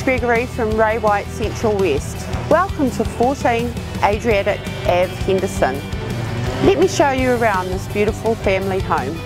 Gregory from Ray White Central West. Welcome to 14 Adriatic Ave, Henderson. Let me show you around this beautiful family home.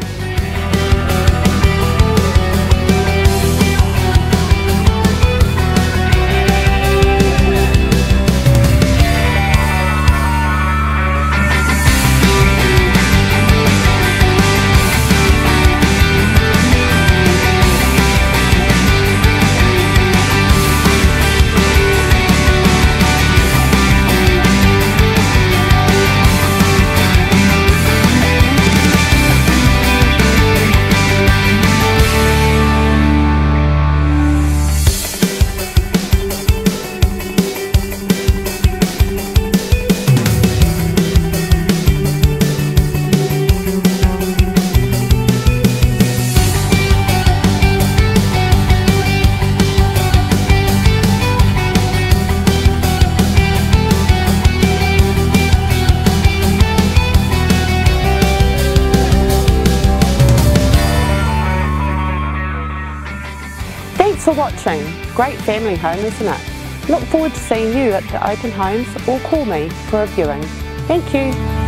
Thanks for watching. Great family home, isn't it? Look forward to seeing you at the open homes or call me for a viewing. Thank you.